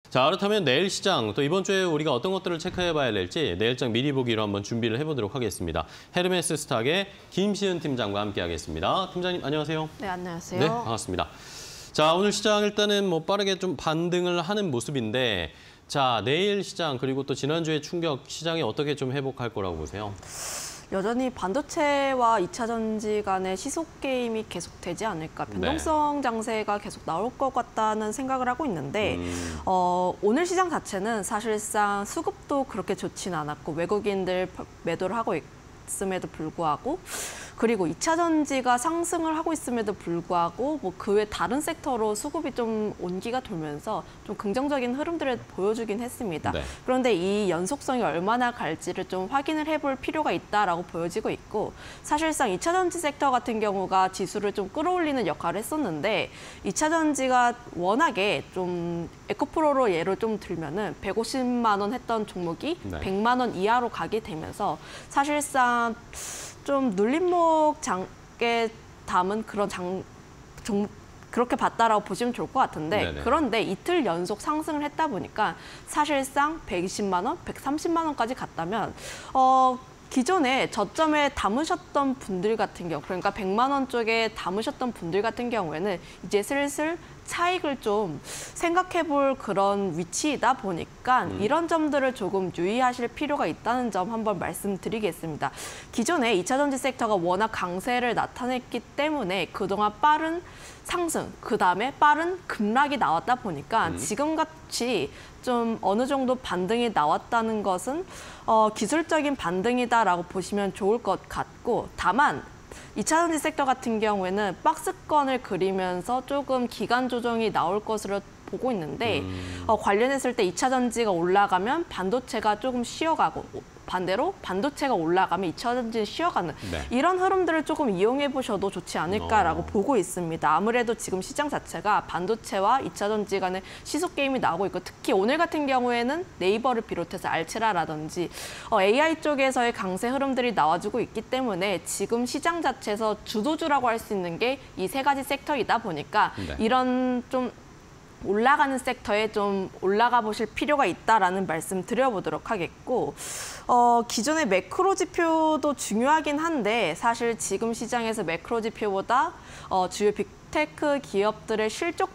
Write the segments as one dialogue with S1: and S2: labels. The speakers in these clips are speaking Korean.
S1: 자, 그렇다면 내일 시장, 또 이번 주에 우리가 어떤 것들을 체크해봐야 될지 내일장 미리 보기로 한번 준비를 해보도록 하겠습니다. 헤르메스 스탁의 김시은 팀장과 함께하겠습니다. 팀장님, 안녕하세요.
S2: 네, 안녕하세요.
S1: 네, 반갑습니다. 자, 오늘 시장 일단은 뭐 빠르게 좀 반등을 하는 모습인데, 자, 내일 시장 그리고 또 지난주의 충격 시장이 어떻게 좀 회복할 거라고 보세요?
S2: 여전히 반도체와 2차 전지 간의 시속 게임이 계속되지 않을까, 변동성 장세가 계속 나올 것 같다는 생각을 하고 있는데 오늘 시장 자체는 사실상 수급도 그렇게 좋지는 않았고 외국인들 매도를 하고 있음에도 불구하고 그리고 2차 전지가 상승을 하고 있음에도 불구하고 뭐 그 외 다른 섹터로 수급이 좀 온기가 돌면서 좀 긍정적인 흐름들을 보여주긴 했습니다. 네. 그런데 이 연속성이 얼마나 갈지를 좀 확인을 해볼 필요가 있다라고 보여지고 있고 사실상 2차 전지 섹터 같은 경우가 지수를 좀 끌어올리는 역할을 했었는데 2차 전지가 워낙에 좀 에코프로로 예를 좀 들면은 150만 원 했던 종목이 네. 100만 원 이하로 가게 되면서 사실상 좀 눌림목 장에 담은 그런 그렇게 봤다라고 보시면 좋을 것 같은데 네네. 그런데 이틀 연속 상승을 했다 보니까 사실상 120만 원, 130만 원까지 갔다면 기존에 저점에 담으셨던 분들 같은 경우 그러니까 100만 원 쪽에 담으셨던 분들 같은 경우에는 이제 슬슬 차익을 좀 생각해 볼 그런 위치이다 보니까 이런 점들을 조금 유의하실 필요가 있다는 점 한번 말씀드리겠습니다. 기존에 2차 전지 섹터가 워낙 강세를 나타냈기 때문에 그동안 빠른 상승, 그다음에 빠른 급락이 나왔다 보니까 지금같이 좀 어느 정도 반등이 나왔다는 것은 기술적인 반등이다라고 보시면 좋을 것 같고 다만 2차 전지 섹터 같은 경우에는 박스권을 그리면서 조금 기간 조정이 나올 것으로 보고 있는데 관련했을 때 2차 전지가 올라가면 반도체가 조금 쉬어가고 반대로 반도체가 올라가면 2차 전지는 쉬어가는 네. 이런 흐름들을 조금 이용해 보셔도 좋지 않을까라고 보고 있습니다. 아무래도 지금 시장 자체가 반도체와 2차 전지 간의 시속 게임이 나오고 있고 특히 오늘 같은 경우에는 네이버를 비롯해서 알체라라든지 AI 쪽에서의 강세 흐름들이 나와주고 있기 때문에 지금 시장 자체에서 주도주라고 할 수 있는 게 이 세 가지 섹터이다 보니까 네. 이런 좀 올라가는 섹터에 좀 올라가 보실 필요가 있다라는 말씀 드려보도록 하겠고 기존의 매크로 지표도 중요하긴 한데 사실 지금 시장에서 매크로 지표보다 주요 빅테크 기업들의 실적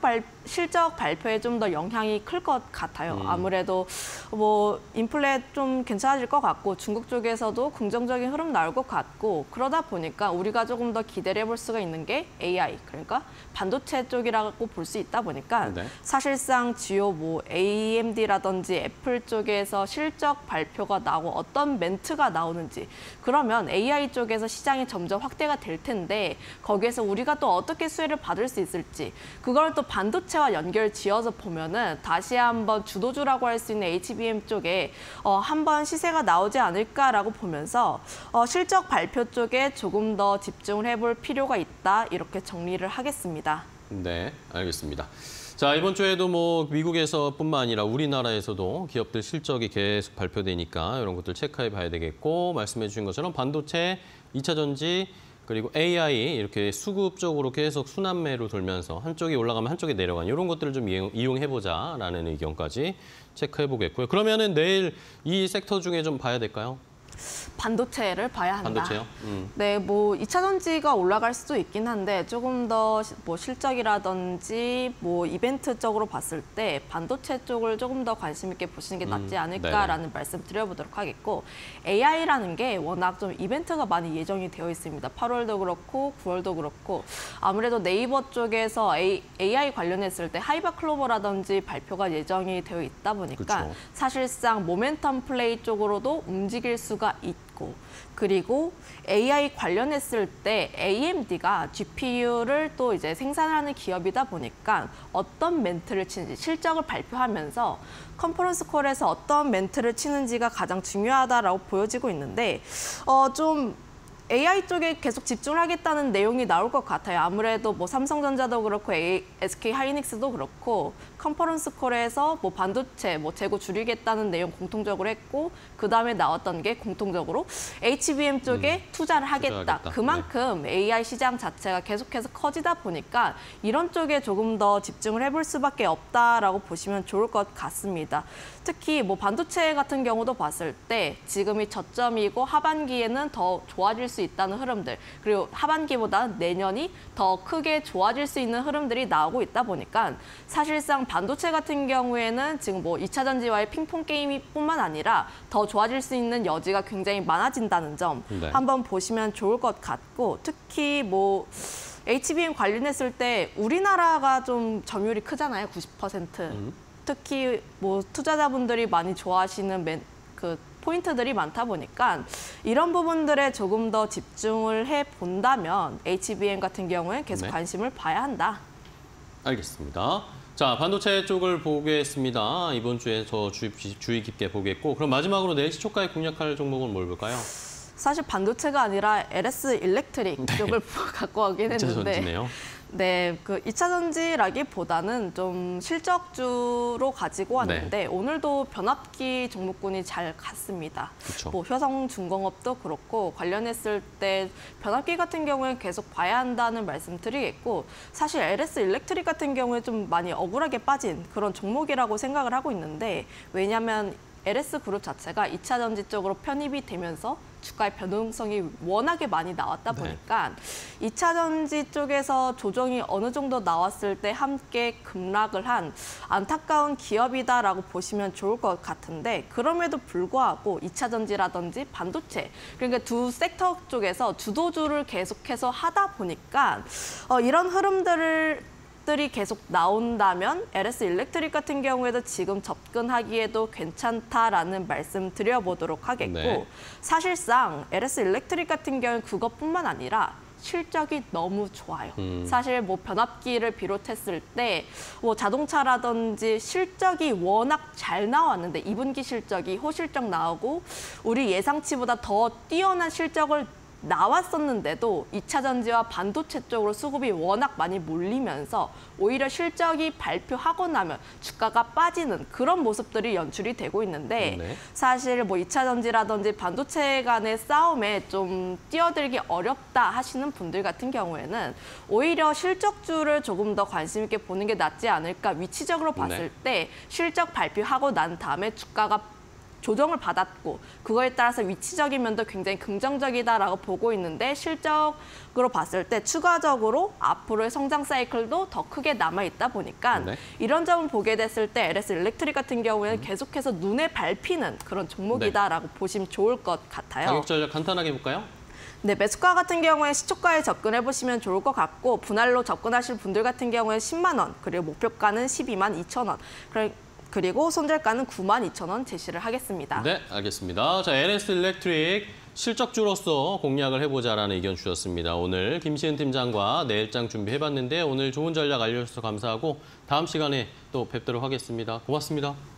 S2: 발표에 좀 더 영향이 클 것 같아요. 아무래도 뭐 인플레 좀 괜찮아질 것 같고 중국 쪽에서도 긍정적인 흐름 나올 것 같고 그러다 보니까 우리가 조금 더 기대를 해볼 수가 있는 게 AI 그러니까 반도체 쪽이라고 볼 수 있다 보니까 네. 사실상 주요 뭐 AMD라든지 애플 쪽에서 실적 발표가 나오고 어떤 멘트가 나오는지 그러면 AI 쪽에서 시장이 점점 확대가 될 텐데 거기에서 우리가 또 어떻게 수혜를 받을 수 있을지 그걸 또 반도체와 연결 지어서 보면은 다시 한번 주도주라고 할 수 있는 HBM 쪽에 한번 시세가 나오지 않을까라고 보면서 실적 발표 쪽에 조금 더 집중을 해볼 필요가 있다 이렇게 정리를 하겠습니다.
S1: 네, 알겠습니다. 자, 이번 주에도 뭐 미국에서뿐만 아니라 우리나라에서도 기업들 실적이 계속 발표되니까 이런 것들 체크해 봐야 되겠고 말씀해 주신 것처럼 반도체, 2차 전지 그리고 AI 이렇게 수급적으로 계속 순환매로 돌면서 한쪽이 올라가면 한쪽이 내려가는 이런 것들을 좀 이용해보자라는 의견까지 체크해보겠고요. 그러면은 내일 이 섹터 중에 좀 봐야 될까요?
S2: 반도체를 봐야 한다.
S1: 반도체요?
S2: 네, 뭐 2차 전지가 올라갈 수도 있긴 한데 조금 더 뭐 실적이라든지 뭐 이벤트적으로 봤을 때 반도체 쪽을 조금 더 관심 있게 보시는 게 낫지 않을까라는 말씀 드려보도록 하겠고 AI라는 게 워낙 좀 이벤트가 많이 예정이 되어 있습니다. 8월도 그렇고 9월도 그렇고 아무래도 네이버 쪽에서 AI 관련했을 때 하이바클로버라든지 발표가 예정이 되어 있다 보니까 그쵸. 사실상 모멘텀 플레이 쪽으로도 움직일 수가 있고 그리고 AI 관련했을 때 AMD가 GPU를 또 이제 생산하는 기업이다 보니까 어떤 멘트를 치는지 실적을 발표하면서 컨퍼런스 콜에서 어떤 멘트를 치는지가 가장 중요하다라고 보여지고 있는데 좀 AI 쪽에 계속 집중을 하겠다는 내용이 나올 것 같아요. 아무래도 뭐 삼성전자도 그렇고 SK 하이닉스도 그렇고 컨퍼런스 콜에서 뭐 반도체 뭐 재고 줄이겠다는 내용 공통적으로 했고 그다음에 나왔던 게 공통적으로 HBM 쪽에 투자를 하겠다.
S1: 투자하겠다.
S2: 그만큼 AI 시장 자체가 계속해서 커지다 보니까 이런 쪽에 조금 더 집중을 해볼 수밖에 없다라고 보시면 좋을 것 같습니다. 특히 뭐 반도체 같은 경우도 봤을 때 지금이 저점이고 하반기에는 더 좋아질 수 있다는 흐름들, 그리고 하반기보다 내년이 더 크게 좋아질 수 있는 흐름들이 나오고 있다 보니까 사실상 반도체 같은 경우에는 지금 뭐 2차 전지와의 핑퐁 게임뿐만 아니라 더 좋아질 수 있는 여지가 굉장히 많아진다는 점
S1: 네.
S2: 한번 보시면 좋을 것 같고, 특히 뭐 HBM 관련했을 때 우리나라가 좀 점유율이 크잖아요, 90%. 특히 뭐 투자자분들이 많이 좋아하시는 그 포인트들이 많다 보니까 이런 부분들에 조금 더 집중을 해 본다면 HBM 같은 경우에 계속
S1: 네.
S2: 관심을 봐야 한다.
S1: 알겠습니다. 자, 반도체 쪽을 보겠습니다. 이번 주에 더 주의 깊게 보겠고, 그럼 마지막으로 내일 시초가에 공략할 종목은 뭘 볼까요?
S2: 사실 반도체가 아니라 LS 일렉트릭 쪽을 갖고 가긴
S1: 2차
S2: 했는데
S1: 전지네요.
S2: 네, 그 2차 전지라기보다는 좀 실적주로 가지고 왔는데 오늘도 변압기 종목군이 잘 갔습니다.
S1: 그쵸.
S2: 뭐 효성중공업도 그렇고 관련했을 때 변압기 같은 경우에 계속 봐야 한다는 말씀 드리겠고, 사실 LS 일렉트릭 같은 경우에 좀 많이 억울하게 빠진 그런 종목이라고 생각을 하고 있는데, 왜냐하면 LS 그룹 자체가 2차 전지 쪽으로 편입이 되면서 주가의 변동성이 워낙에 많이 나왔다 보니까 2차 전지 쪽에서 조정이 어느 정도 나왔을 때 함께 급락을 한 안타까운 기업이다라고 보시면 좋을 것 같은데, 그럼에도 불구하고 2차 전지라든지 반도체, 그러니까 두 섹터 쪽에서 주도주를 계속해서 하다 보니까 이런 흐름들이 계속 나온다면 LS 일렉트릭 같은 경우에도 지금 접근하기에도 괜찮다라는 말씀 드려보도록 하겠고,
S1: 네.
S2: 사실상 LS 일렉트릭 같은 경우는 그것뿐만 아니라 실적이 너무 좋아요. 사실 뭐 변압기를 비롯했을 때 뭐 자동차라든지 실적이 워낙 잘 나왔는데 2분기 실적이 호실적 나오고 우리 예상치보다 더 뛰어난 실적을 나왔었는데도 2차 전지와 반도체 쪽으로 수급이 워낙 많이 몰리면서 오히려 실적이 발표하고 나면 주가가 빠지는 그런 모습들이 연출이 되고 있는데,
S1: 네.
S2: 사실 뭐 2차 전지라든지 반도체 간의 싸움에 좀 뛰어들기 어렵다 하시는 분들 같은 경우에는 오히려 실적주를 조금 더 관심 있게 보는 게 낫지 않을까. 위치적으로 봤을 때 실적 발표하고 난 다음에 주가가 조정을 받았고 그거에 따라서 위치적인 면도 굉장히 긍정적이다라고 보고 있는데, 실적으로 봤을 때 추가적으로 앞으로의 성장 사이클도 더 크게 남아있다 보니까 이런 점을 보게 됐을 때 LS 일렉트릭 같은 경우에는 계속해서 눈에 밟히는 그런 종목이다라고 보시면 좋을 것 같아요.
S1: 가격 전략 간단하게 볼까요?
S2: 네, 매수가 같은 경우에 시초가에 접근해 보시면 좋을 것 같고, 분할로 접근하실 분들 같은 경우에 10만 원, 그리고 목표가는 12만 2천 원. 그리고 손절가는 92,000원 제시를 하겠습니다.
S1: 네, 알겠습니다. 자, LS 일렉트릭 실적주로서 공략을 해보자라는 의견 주셨습니다. 오늘 김시은 팀장과 내일장 준비해봤는데 오늘 좋은 전략 알려주셔서 감사하고 다음 시간에 또 뵙도록 하겠습니다. 고맙습니다.